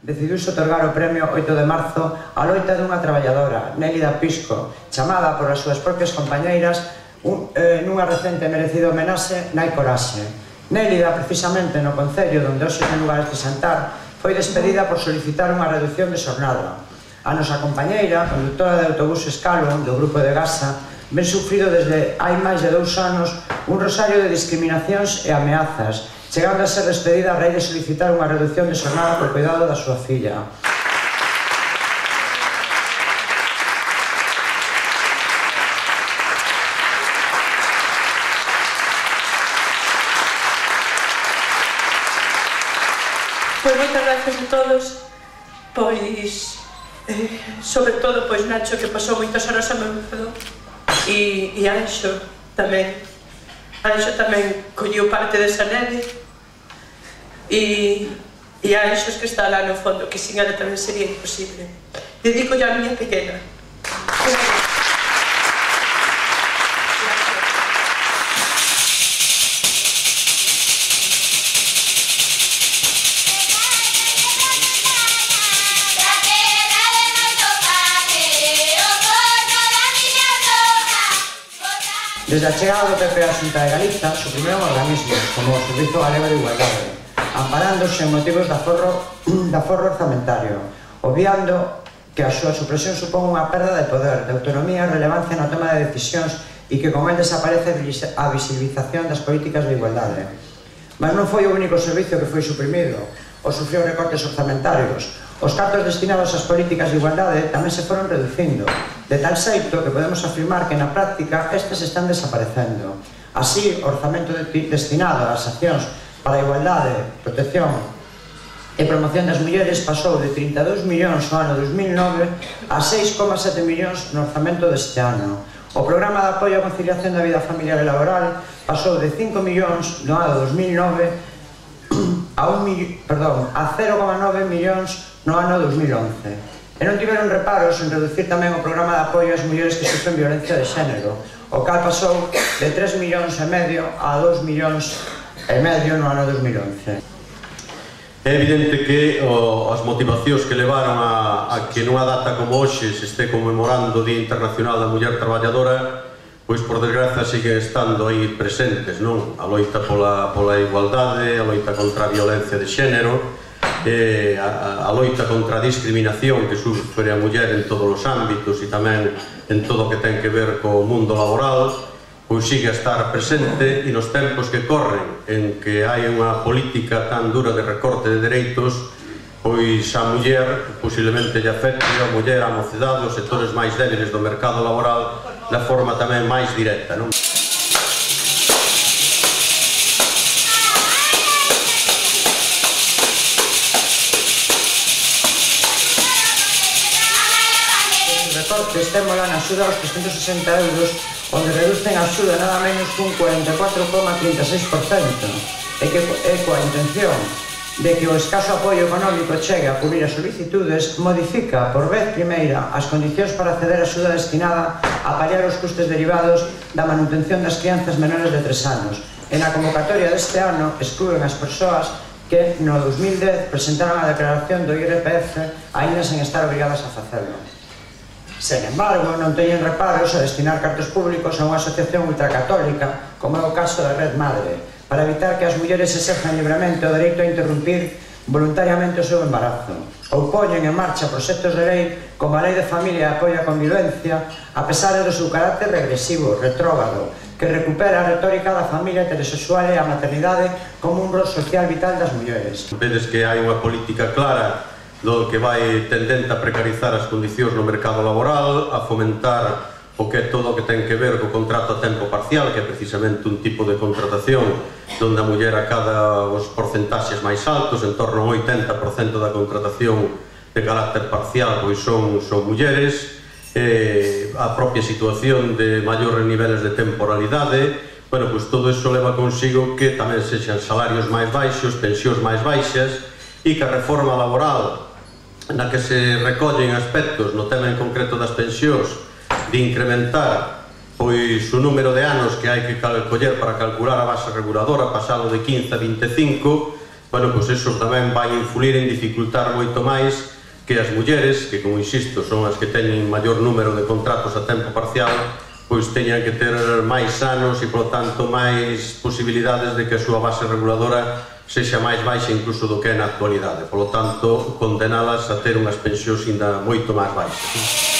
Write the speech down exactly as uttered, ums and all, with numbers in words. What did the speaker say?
decidiuse otorgar o premio oito de marzo á loita dunha traballadora, Nélida Pisco, chamada por as súas propias compañeiras nunha recente e merecida homenaxe Nai Coraxe. Nélida, precisamente no concello onde hoxe ten lugar este xantar, foi despedida por solicitar unha reducción de xornada. A nosa compañeira, conductora de autobús Escalon do grupo de Gasa, ven sufrido desde hai máis de dous anos un rosario de discriminacións e ameazas, chegando a ser despedida a raíz de solicitar unha reducción de xornada por cuidado da súa filla. Pois moitas gracias a todos, pois, sobre todo, pois, Nacho, que pasou moitas horas a meu lado, e Anxo tamén. Anxo tamén colleu parte desa neve, e Anxo que está lá no fondo, que sin ela tamén sería imposible. Dedico ya a miña pequena. Desde a chegada do P P á Xunta de Galiza, suprimiron organismos como o Servizo Galego de Igualdade, amparándose en motivos de aforro orzamentario, obviando que a súa supresión supón unha perda de poder, de autonomía e relevancia na toma de decisións e que con el desaparece a visibilización das políticas de igualdade. Mas non foi o único servizo que foi suprimido, ou sufriu recortes orzamentarios. Os cartos destinados ás políticas de igualdade tamén se foron reducindo, de tal xeito que podemos afirmar que na práctica estes están desaparecendo. Así, o orzamento destinado ás accións para a igualdade, protección e promoción das mulleres pasou de trinta e dous millóns no ano dos mil nove a seis coma sete millóns no orzamento deste ano. O programa de apoio á conciliación da vida familiar e laboral pasou de cinco millóns no ano dos mil nove a cero coma nove millóns no ano dos mil once. E non tiveron reparos en reducir tamén o programa de apoio ás mulleres que sufren violencia de xénero, o cal pasou de tres millóns e medio a dos millóns e medio no ano dos mil once. É evidente que as motivacións que levaron a que nunha data como hoxe se este conmemorando o Día Internacional da Muller Traballadora, pois por desgraza siguen estando aí presentes, non? A loita pola igualdade, a loita contra a violencia de xénero, a loita contra a discriminación que sufre a muller en todos os ámbitos e tamén en todo o que ten que ver co mundo laboral, pois sigue a estar presente, e nos tempos que corren en que hai unha política tan dura de recorte de dereitos, pois a muller posiblemente lle afecte a muller, a mocidade, os sectores máis débiles do mercado laboral da forma tamén máis directa, non? Recortes temos lá na axuda aos trescentos sesenta euros, onde reducen a axuda nada menos cun cuarenta e catro coma trinta e seis por cento, e que é coa intención de que o escaso apoio económico chegue a cubrir as solicitudes, modifica por vez primeira as condicións para acceder a axuda destinada a paliar os custes derivados da manutención das crianzas menores de tres anos. E na convocatoria deste ano excluen as persoas que no dos mil dez presentaron a declaración do I R P F aínda sen estar obrigadas a facelo. Sen embargo, non teñen reparos a destinar cartos públicos a unha asociación ultracatólica, como é o caso da Red Madre, para evitar que as mulleres exerzan libremente o dereito a interrumpir voluntariamente o seu embarazo, ou poñen en marcha proxectos de lei como a Lei de Familia e Apoio á Convivencia, a pesar do seu carácter regresivo, retrógrado, que recupera a retórica da familia heterosexual e a maternidade como un rol social vital das mulleres. Vedes que hai unha política clara do que vai tendente a precarizar as condicións no mercado laboral, a fomentar o que é todo o que ten que ver co contrato a tempo parcial, que é precisamente un tipo de contratación onde a muller acada os porcentaxes máis altos, en torno ao oitenta por cento da contratación de carácter parcial pois son mulleres, a propia situación de maiores niveles de temporalidade. Bueno, pois todo iso leva consigo que tamén sexan salarios máis baixos, pensións máis baixas, e que a reforma laboral na que se recollen aspectos no tema en concreto das pensións de incrementar pois o número de anos que hai que coller para calcular a base reguladora, pasado de quince a vinte e cinco, bueno, pois eso tamén vai influir en dificultar moito máis que as mulleres, que como insisto son as que teñen maior número de contratos a tempo parcial, pois teñan que ter máis anos e, polo tanto, máis posibilidades de que a súa base reguladora sexa máis baixa incluso do que é na actualidade. Polo tanto, condenalas a ter unhas pensións ainda moito máis baixas.